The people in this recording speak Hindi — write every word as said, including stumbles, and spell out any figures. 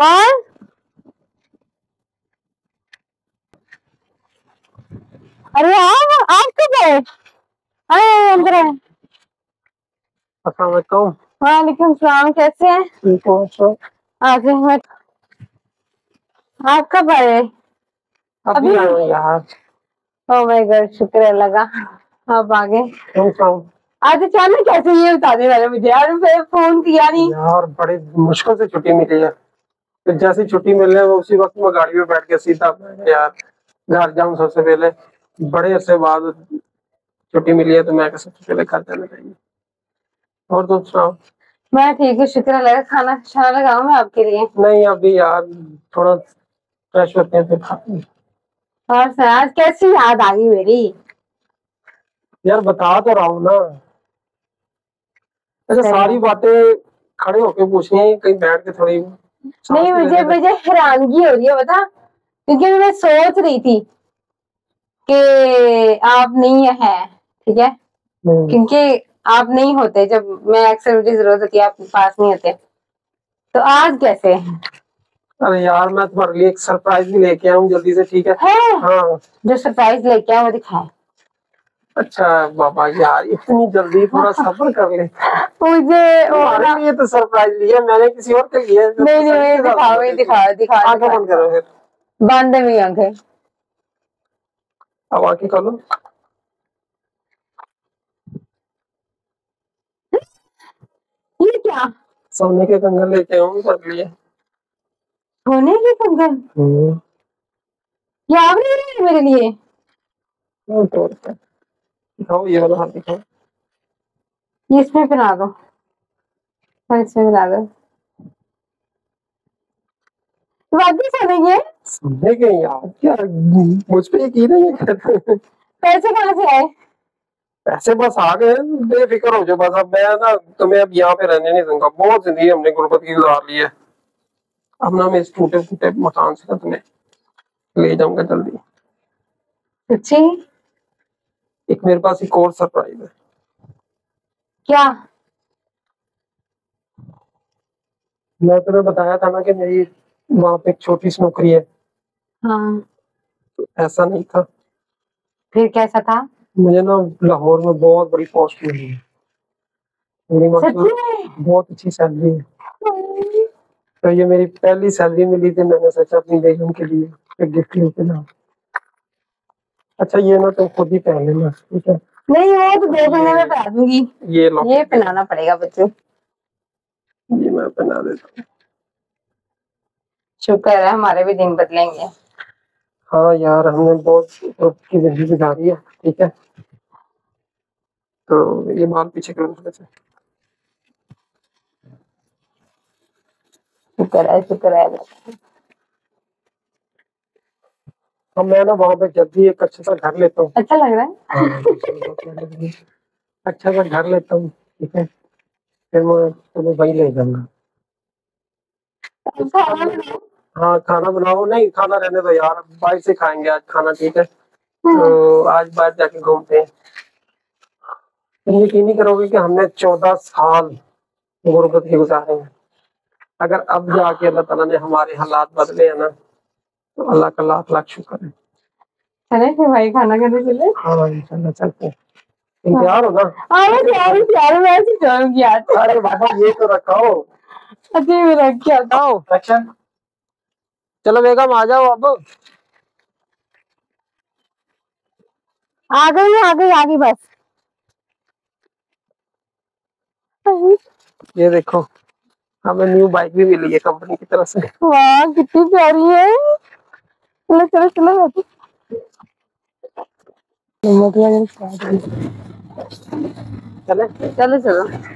कौन? अरे आप आप कब आए? आए अंदर आए। अस्सलाम वालेकुम। वालेकुम सलाम, कैसे हैं? ठीक हूँ। आज आप कब आए? अभी आए यार। ओ माय गॉड, शुक्र अल्लाह का आप आ गए। आज अचानक कैसे ये बताने वाले मुझे यार, मैं फोन किया नहीं यार, बड़ी मुश्किल से छुट्टी मिली है। तो जैसी छुट्टी मिल रही है उसी वक्त मैं गाड़ी में बैठ के सीधा यार घर जाऊं। सबसे पहले बड़े अरसे बाद छुट्टी मिली है तो मैं सबसे पहले घर जाना चाहिए। और तुम सुनाओ? मैं ठीक हूँ, शुक्र अल्लाह का। खाना खाना लगाऊं मैं आपके लिए? नहीं अभी यार, थोड़ा फ्रेश होते हैं फिर खाते हैं। और सर आज कैसी याद आ गई मेरी? यार बता तो रहा हूँ ना। अच्छा, सारी बातें खड़े होके पूछनी है, कहीं बैठ के थोड़ी? नहीं, मुझे मुझे हैरानगी हो रही है बता, क्योंकि मैं सोच रही थी कि आप नहीं है, ठीक है, क्योंकि आप नहीं होते जब मैं अक्सर मुझे जरूरत होती है, आप पास नहीं होते। तो आज कैसे? अरे यार, मैं तुम्हारे लिए एक सरप्राइज भी लेके आया हूँ जल्दी से, ठीक है? है? हाँ, जो सरप्राइज लेके आया वो दिखाए। अच्छा बाबा यार, इतनी जल्दी, थोड़ा सब्र कर ले। मुझे तुम्हारे लिए तो सरप्राइज लिया मैंने, किसी और के लिए नहीं नहीं, दिखाओ दिखाओ दिखाओ। आंखें बंद करो फिर। बंद है मेरी आंखें। अब आंखें खोलो। ये क्या? सोने के कंगन लेके आऊँ तेरे लिए। सोने के कंगन? ये आपने मेरे लिए? दिखाओ, ये वाला हाथ दिखाओ। ये इसमें पहना दो, इसमें पहना दो। बाकी सोने के? सोने के यार, क्या मुझ पे यकीन नहीं है? पैसे कहाँ से आए? पैसे बस आ गए, बेफिक्र हो जाओ बस। अब मैं ना तुम्हें अब यहाँ पे रहने नहीं दूंगा। बहुत जिंदगी हमने गुर्बत की गुजार ली है। अब ना मैं इस टूटे फूटे मकान से तुम्हें ले जाऊंगा जल्दी। सच्ची? एक मेरे पास एक और सरप्राइज है। क्या? मैं तुम्हें बताया था ना कि मेरी वहां पे एक छोटी सी नौकरी है। हाँ, तो ऐसा नहीं था। फिर कैसा था? मुझे ना लाहौर में बहुत बड़ी पोस्ट मिली है। बहुत अच्छी सैलरी है। तो ये मेरी पहली सैलरी मिली थी, मैंने सोचा अपनी बेगम के लिए एक गिफ्ट लेके ना। अच्छा ये ना तुम खुद ही पहन लेना, ठीक है? नहीं, वो तो दो महीने में पहना दूंगी। ये ये पहनाना पड़ेगा बच्चों। ये मैं पहना देता हूँ। शुक्र है हमारे भी दिन बदलेंगे। हाँ यार, हमने बहुत की जिंदगी गुजारी है, ठीक है? तो ये बाल पीछे करो थोड़े से। शुक्र है, शुक्र है। तो मैं ना वहां पे जल्दी एक अच्छा सा घर लेता हूँ। अच्छा लग रहा है? अच्छा सा घर लेता हूँ, ठीक है? फिर मैं तुम्हें वही ले जाऊंगा। हाँ खाना बनाओ। नहीं खाना रहने दो यार, बाहर से खाएंगे आज खाना, ठीक है? तो आज बाहर जाके घूमते हैं। तुम यकीन नहीं करोगे कि हमने चौदह साल गुर्बत के गुजारे हैं। अगर अब जाके अल्लाह ताला ने हमारे हालात बदले हैं ना, तो अल्लाह का लाख लाख शुक्र है। चले फिर भाई खाना खाने चले? हाँ इंशाल्लाह चलते हैं। तैयार हो ना? हाँ तैयार हूँ, तैयार हूँ। ऐसे जाऊंगी आज। अरे बाबा ये तो रखाओ। अच्छी में रख के आता हूँ। एक्शन। चलो बेगम आ जाओ अब। आ गई आ गई आ गई बस। ये देखो, हमें न्यू बाइक भी मिली है कंपनी की तरफ से। वाह कितनी प्यारी है। चलो चलो चलो बैठो। चले चलो चलो।